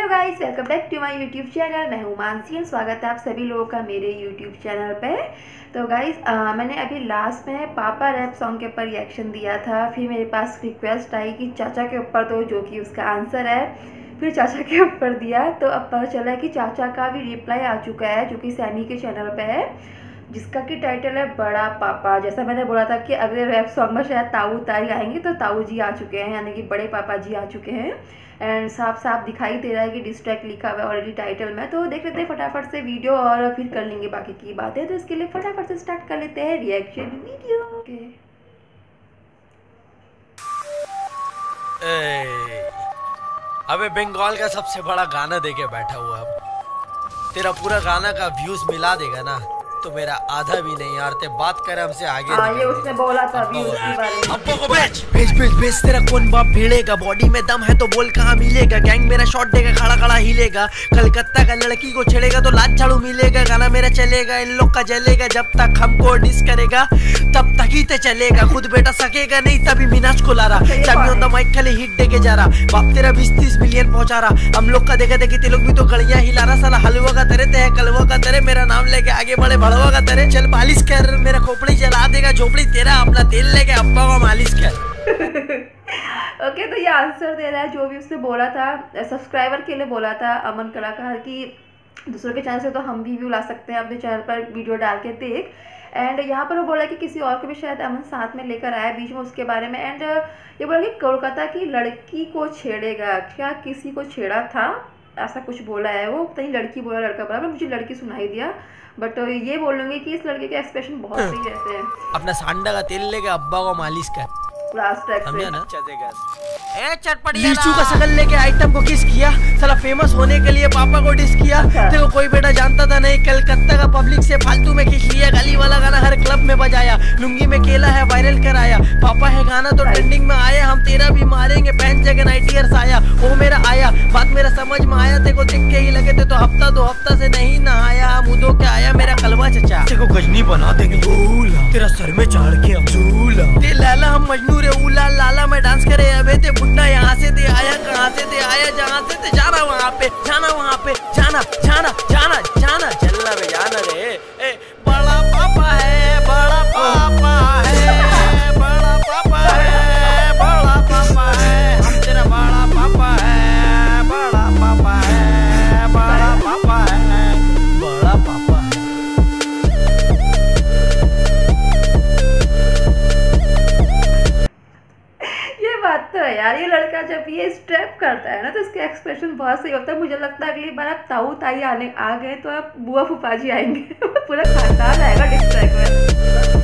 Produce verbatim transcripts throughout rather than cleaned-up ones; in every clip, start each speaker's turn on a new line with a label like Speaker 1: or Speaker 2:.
Speaker 1: Guys, welcome back to my YouTube channel. मैं हूँ मानसी और स्वागत है आप सभी लोगों का मेरे यूट्यूब चैनल पे। तो गाइस, मैंने अभी लास्ट में पापा रैप सॉन्ग के ऊपर रिएक्शन दिया था। फिर मेरे पास रिक्वेस्ट आई कि चाचा के ऊपर दो, जो कि उसका आंसर है। फिर चाचा के ऊपर दिया तो अब पता चला कि चाचा का भी रिप्लाई आ चुका है, जो कि सैमी के चैनल पे है, जिसका कि टाइटल है बड़ा पापा। जैसा मैंने बोला था कि अगले रैप सॉन्ग में शायद ताऊ ताई आएंगे, तो ताऊ जी आ चुके हैं, यानी कि बड़े पापा जी आ चुके हैं। एंड साफ साफ दिखाई दे रहा है कि डिस्ट्रैक्ट लिखा हुआ है ऑलरेडी टाइटल में। तो देख लेते हैं फटाफट से वीडियो और फिर कर लेंगे बाकी की बातें। तो इसके लिए फटाफट से स्टार्ट कर लेते हैं रिएक्शन वीडियो। ओके,
Speaker 2: अबे बंगाल का सबसे बड़ा गाना देके बैठा हुआ, अब तेरा पूरा गाना का व्यूज मिला देगा ना तो मेरा आधा भी नहीं यार। ते बात कर हमसे आगे।
Speaker 1: हाँ, ये उसने बोला था व्यूज के बारे में।
Speaker 2: अब्बो को बेच बेच बेच बेच तेरा कौन बाप भिड़ेगा, बॉडी में दम है तो बोल कहाँ मिलेगा। गैंग मेरा शॉट देगा, खड़ा खड़ा हिलेगा। कलकत्ता का लड़की को छेड़ेगा तो लात झाड़ू मिलेगा। गाना मेरा चलेगा, इन लोग का जलेगा। जब तक हमको डिस करेगा तब तक ही ते चलेगा। खुद बेटा सकेगा नहीं तभी मिनाज को ला रहा। चाबी ऑन द माइक खाली हिट देके जा रहा। बाप तेरा बीस तीस मिलियन पहुंचा रहा। हम लोग का देखा देखी ते लोग भी तो गड़ियां हिला रहा। साला हलवा का तेरे ते कलवा का तेरे, मेरा नाम लेके आगे बढ़े भड़वा का तेरे। चल बालिश कर, मेरा खोपड़ी जला देगा झोपड़ी तेरा। अपना तेल लेके अब्बा को मालिश कर।
Speaker 1: ओके okay, तो ये आंसर दे रहा है जो भी उसने बोला था। सब्सक्राइबर के लिए बोला था अमन कलाकार की दूसरों के चैनल से तो हम भी व्यू ला सकते हैं अपने चैनल पर वीडियो डाल के देख। एंड यहाँ पर वो बोला कि किसी और को भी शायद अमन साथ में लेकर आया बीच में उसके बारे में। एंड ये बोला कि कोलकाता की लड़की को छेड़ेगा। क्या किसी को छेड़ा था, ऐसा कुछ बोला है वो। कहीं लड़की बोला लड़का बोला, मुझे लड़की सुनाई दिया। बट ये बोलूंगी कि इस लड़के के एक्सप्रेशन बहुत सही रहते हैं।
Speaker 2: अपना सांडा का तेल लेके अब्बा को मालिश कर। समझा ना? ए चटपटी लीचू का शकल लेके आइटम को किस किया। साला फेमस होने के लिए पापा को डिस किया। देखो कोई बेटा जानता था नहीं, कलकत्ता का पब्लिक से फालतू में खींच लिया। गली वाला गाना हर क्लब में बजाया। लुंगी में केला है वायरल कराया। पापा है गाना तो ट्रेंडिंग में आया। हम तेरा भी मारेंगे पहन जगह नाइटियर्स आया। वो मेरा आया, बात मेरा समझ में आया। तेको देख के ही लगे थे तो हफ्ता दो हफ्ता से नहीं नहाया। मुदो के आया मेरा कलवा चचा। तेको गजनी बना देंगे तेरा सर में चढ़ के अब्दुल्ला। ते लाला हम मजनू रे उला लाला में डांस करे। अबे ते बुड्ढा यहाँ से ते आया, कहाँ से ते आया, जहाँ से ते जाना वहाँ पे जाना वहाँ पे जाना जाना जाना जाना चलना बे जाना रे। ए बड़ा पापा है, बड़ा पापा है, बड़ा पापा है, बड़ा पापा है। हम तेरा बड़ा पापा है, बड़ा पापा है, बड़ा पापा है, बड़ा पापा है।
Speaker 1: बात तो है यार, ये लड़का जब ये स्टेप करता है ना तो इसका एक्सप्रेशन बहुत सही होता है। मुझे लगता है अगली बार आप ताऊ ताई आने आ गए तो आप बुआ फूफा जी आएंगे। पूरा खानदान आएगा डिस्ट्रैक्ट में।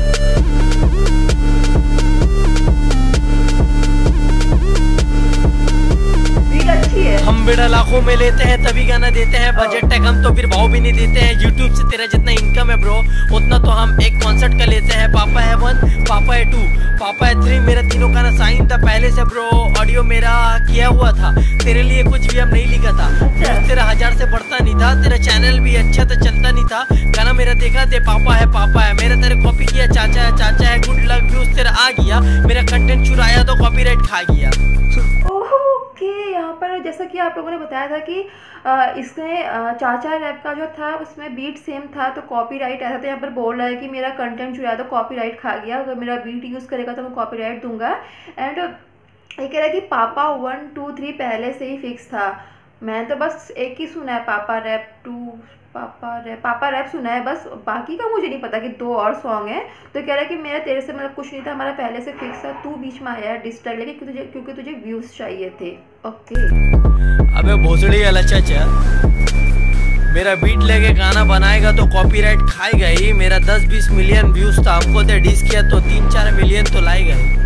Speaker 2: हम बेटा लाखों में लेते हैं तभी गाना देते हैं। बजट है कम तो फिर भाव भी नहीं देते हैं। यूट्यूब से तेरा जितना इनकम है ब्रो उतना तो हम एक कॉन्सर्ट का लेते हैं। पापा है वन, पापा है टू, पापा है थ्री। मेरा तीनों गाना साइन था पहले से ब्रो। ऑडियो मेरा किया हुआ था, तेरे लिए कुछ भी हम नहीं लिखा था। तेरा हजार से बढ़ता नहीं था। तेरा चैनल भी अच्छा तो चलता नहीं था। गाना मेरा देखा थे पापा है पापा है। मेरा तेरे कॉपी किया चाचा है चाचा है। गुड लक व्यूज तेरा आ गया। मेरा कंटेंट चुराया तो कॉपीराइट खा गया।
Speaker 1: ओके, यहाँ पर जैसा कि आप लोगों ने बताया था कि इसने चाचा रैप का जो था उसमें बीट सेम था तो कॉपीराइट आया था। यहाँ पर बोल रहा है कि मेरा कंटेंट चुराया तो कॉपीराइट खा गया। अगर मेरा बीट यूज़ करेगा तो मैं कॉपीराइट दूंगा। एंड ये कह रहा है कि पापा वन टू थ्री पहले से ही फिक्स था। मैं तो बस एक ही सुना है, papa rap two, papa rap papa rap सुना है बस। बाकी का मुझे नहीं पता कि दो और सॉन्ग हैं। तो कह रहा है कि मेरा तेरे से मतलब कुछ नहीं था, हमारा पहले से फिक्स था। तू बीच में आया है डिस्ट्रैक्ट लेके क्योंकि तुझे क्योंकि तुझे व्यूज चाहिए थे। ओके,
Speaker 2: अबे भोसड़ी वाला चाचा, मेरा बीट लेके गाना बनाएगा तो कॉपीराइट खाएगा ही। मेरा दस बीस मिलियन व्यूज था, हमको तो डिस किया तो तीन चार मिलियन तो लाएगा ही।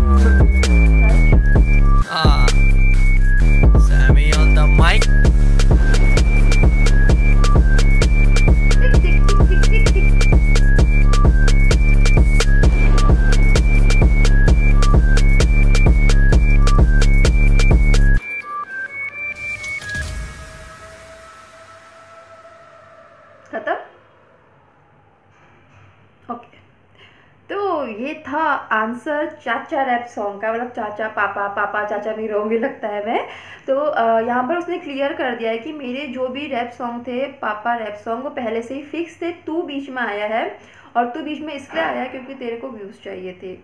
Speaker 2: हाँ, सैमी ऑन द माइक।
Speaker 1: खत्म। ओके, तो ये था आंसर चाचा रैप सॉन्ग का। मतलब चाचा पापा पापा चाचा भी रोंगे लगता है मैं। तो यहाँ पर उसने क्लियर कर दिया है कि मेरे जो भी रैप सॉन्ग थे, पापा रैप सॉन्ग, वो पहले से ही फिक्स थे, तू बीच में आया है, और तू बीच में इसलिए आया क्योंकि तेरे को व्यूज़ चाहिए थे।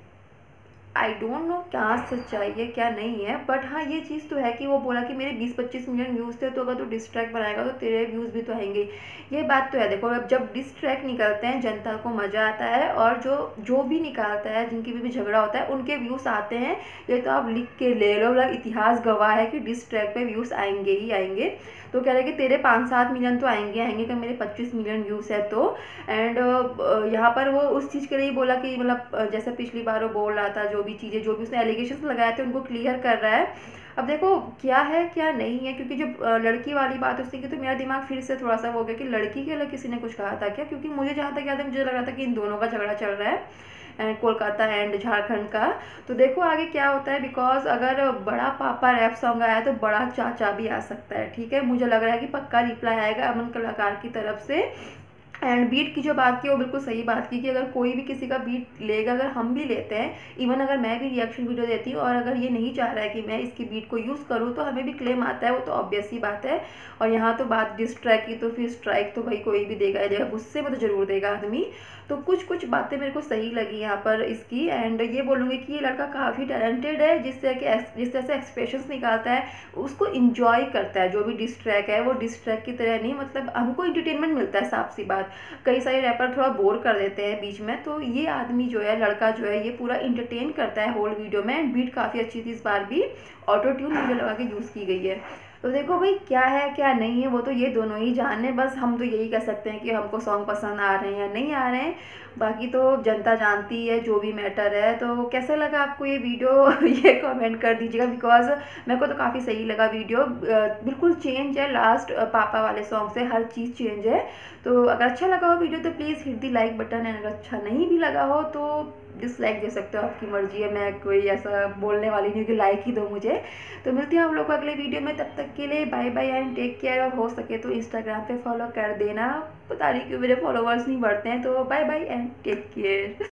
Speaker 1: आई डोंट नो क्या सच्चाई है क्या नहीं है, बट हाँ ये चीज़ तो है कि वो बोला कि मेरे बीस पच्चीस मिलियन व्यूज़ थे, तो अगर तू डिस ट्रैक बनाएगा तो तेरे व्यूज़ भी तो आएंगे। ये बात तो है। देखो, अब जब डिस ट्रैक निकलते हैं जनता को मज़ा आता है, और जो जो भी निकालता है, जिनकी भी, भी झगड़ा होता है, उनके व्यूज़ आते हैं। ये तो आप लिख के ले लो, मतलब इतिहास गवाह है कि डिस ट्रैक पे व्यूज़ आएंगे ही आएंगे। तो कह रहे कि तेरे पाँच सात मिलियन तो आएंगे आएंगे कि मेरे पच्चीस मिलियन व्यूज़ है तो। एंड यहाँ पर वो उस चीज़ के लिए बोला कि मतलब जैसे पिछली बार वो बोल रहा था, जो भी चीज़ें जो भी उसने एलिगेशन लगाए थे उनको क्लियर कर रहा है। अब देखो क्या है क्या नहीं है, क्योंकि जब लड़की वाली बात उसने की तो मेरा दिमाग फिर से थोड़ा सा हो गया कि लड़की के लिए किसी ने कुछ कहा था क्या, क्योंकि मुझे जहाँ तक याद है मुझे लग रहा था कि इन दोनों का झगड़ा चल रहा है, एंड कोलकाता एंड झारखंड का। तो देखो आगे क्या होता है, बिकॉज अगर बड़ा पापा रैप सॉन्ग आया तो बड़ा चाचा भी आ सकता है। ठीक है, मुझे लग रहा है कि पक्का रिप्लाई आएगा अमन कलाकार की तरफ से। एंड बीट की जो बात की वो बिल्कुल सही बात की कि अगर कोई भी किसी का बीट लेगा, अगर हम भी लेते हैं, इवन अगर मैं भी रिएक्शन वीडियो देती हूँ और अगर ये नहीं चाह रहा है कि मैं इसकी बीट को यूज़ करूँ तो हमें भी क्लेम आता है, वो तो ऑब्वियस ही बात है। और यहाँ तो बात डिस ट्रैक की, तो फिर स्ट्राइक तो भाई कोई भी देगा देगा, गुस्से में तो ज़रूर देगा आदमी। तो कुछ कुछ बातें मेरे को सही लगी यहाँ पर इसकी। एंड ये बोलूँगी कि ये लड़का काफ़ी टैलेंटेड है, जिस तरह के जिस तरह से एक्सप्रेशंस निकालता है, उसको इंजॉय करता है। जो भी डिस ट्रैक है वो डिस ट्रैक की तरह नहीं, मतलब हमको इंटरटेनमेंट मिलता है, साफ सी बात। कई सारे रैपर थोड़ा बोर कर देते हैं बीच में, तो ये आदमी जो है, लड़का जो है, ये पूरा इंटरटेन करता है होल वीडियो में। एंड बीट काफ़ी अच्छी थी, इस बार भी ऑटो ट्यून मुझे लगा के यूज़ की गई है। तो देखो भाई क्या है क्या नहीं है वो तो ये दोनों ही जाने, बस हम तो यही कह सकते हैं कि हमको सॉन्ग पसंद आ रहे हैं या नहीं आ रहे हैं, बाकी तो जनता जानती है जो भी मैटर है। तो कैसा लगा आपको ये वीडियो ये कमेंट कर दीजिएगा, बिकॉज मेरे को तो काफ़ी सही लगा वीडियो। बिल्कुल चेंज है लास्ट पापा वाले सॉन्ग से, हर चीज़ चेंज है। तो अगर अच्छा लगा हो वीडियो तो please hit the like button, and अगर अच्छा नहीं भी लगा हो तो डिसलाइक दे सकते हो, आपकी मर्जी है। मैं कोई ऐसा बोलने वाली नहीं कि लाइक ही दो मुझे। तो मिलती हूँ आप लोग को अगले वीडियो में, तब तक के लिए bye bye and take care. और हो सके तो इंस्टाग्राम पे फॉलो कर देना, पता नहीं क्यों मेरे फॉलोवर्स नहीं बढ़ते हैं। तो bye bye and take care.